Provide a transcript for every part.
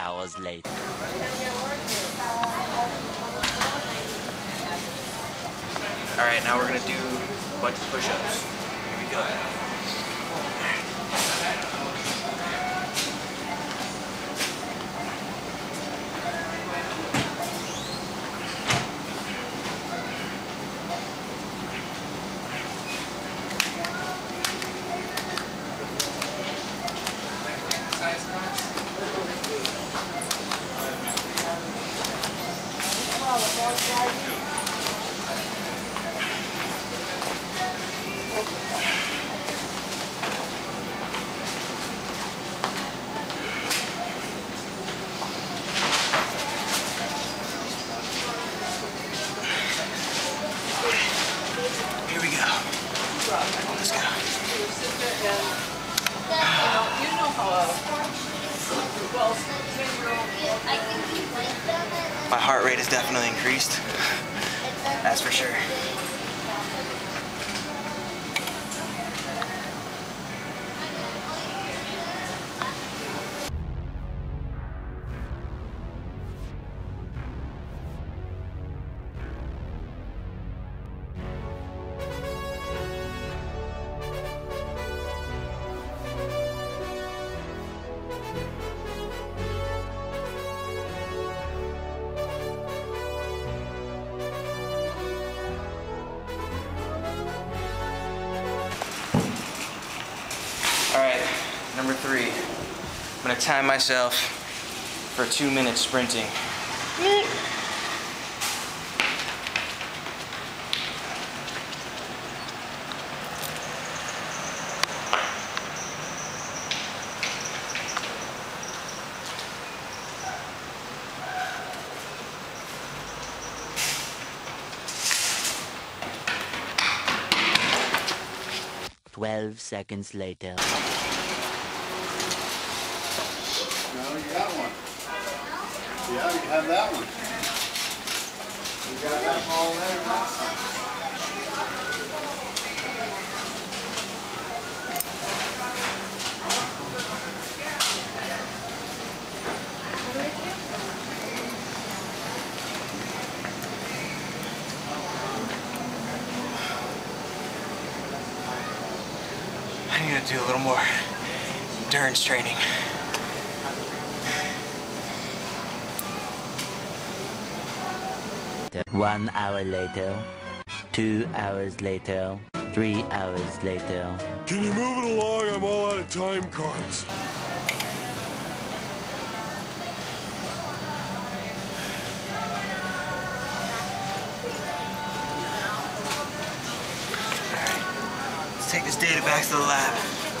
hours later. Alright, now we're going to do a bunch of push-ups. Here we go. Here we go. Let's go. My heart rate has definitely increased. That's for sure. Alright, number 3. I'm going to time myself for 2 minutes sprinting. "12 seconds later. No, you got one. Yeah, you have that one. You got that ball there. I need to do a little more endurance training. "1 hour later, 2 hours later, 3 hours later." Can you move it along? I'm all out of time cards. Let's take this data back to the lab.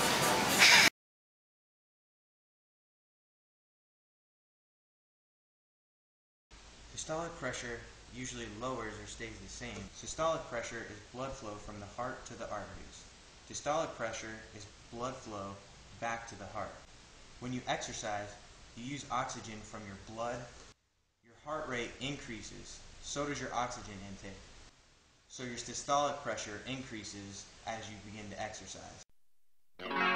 Systolic pressure usually lowers or stays the same. Systolic pressure is blood flow from the heart to the arteries. Diastolic pressure is blood flow back to the heart. When you exercise, you use oxygen from your blood. Your heart rate increases, so does your oxygen intake. So your systolic pressure increases as you begin to exercise.